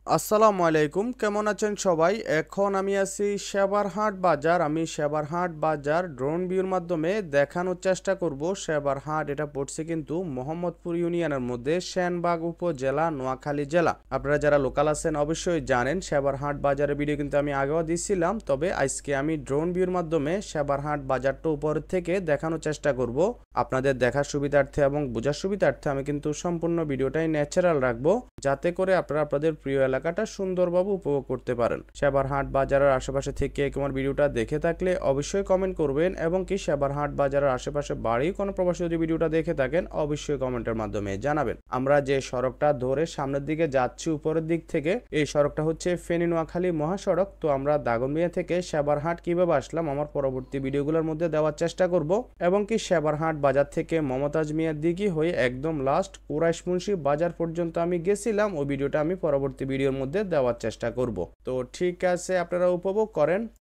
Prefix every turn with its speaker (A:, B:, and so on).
A: আসসালামু আলাইকুম, কেমন আছেন সবাই? এখন আমি আছি সেবারহাট বাজার। আমি সেবারহাট বাজার ড্রোন ভিউর মাধ্যমে দেখানোর চেষ্টা করব। সেবারহাট এটা পড়ছে কিন্তু মোহাম্মদপুর ইউনিয়নের মধ্যে সেনবাগ উপজেলা, নোয়াখালী জেলা। আপনারা যারা লোকাল আছেন অবশ্যই জানেন সেবারহাট বাজারের ভিডিও কিন্তু আমি আগেও দিছিলাম, তবে আজকে আমি ড্রোন ভিউর মাধ্যমে সেবারহাট বাজারটা উপর থেকে দেখানোর চেষ্টা করব। আপনাদের দেখার সুবিধার্থে এবং বোঝার সুবিধার্থে আমি কিন্তু সম্পূর্ণ ভিডিওটাই ন্যাচারাল রাখবো, যাতে করে আপনারা আপনাদের প্রিয় এলাকাটা সুন্দরভাবে উপভোগ করতে পারেন। সেবারহাট বাজারের আশেপাশে থেকে আমার ভিডিওটা দেখে থাকলে অবশ্যই কমেন্ট করবেন, এবং কি সেবারহাট বাজারের আশেপাশে বাড়ি কোনো প্রবাসী যদি ভিডিওটা দেখে থাকেন অবশ্যই কমেন্টের মাধ্যমে জানাবেন। আমরা যে সড়কটা ধরে সামনের দিকে যাচ্ছি উপরের দিক থেকে, এই সড়কটা হচ্ছে ফেনী নোয়াখালী মহাসড়ক। তো আমরা দাগনমিয়া থেকে সেবারহাট কিভাবে আসলাম আমার পরবর্তী ভিডিওগুলোর মধ্যে দেওয়ার চেষ্টা করব, এবং কি সেবারহাট বাজার থেকে মমতাজ মিয়ার দিঘি হয়ে একদম লাস্ট কুরাইশ মুন্সি বাজার পর্যন্ত আমি গেছিলাম। ওই ভিডিওটা আমি পরবর্তী ভিডিওর মধ্যে দেওয়ার চেষ্টা করব। তো ঠিক আছে, আপনারা উপভোগ করেন।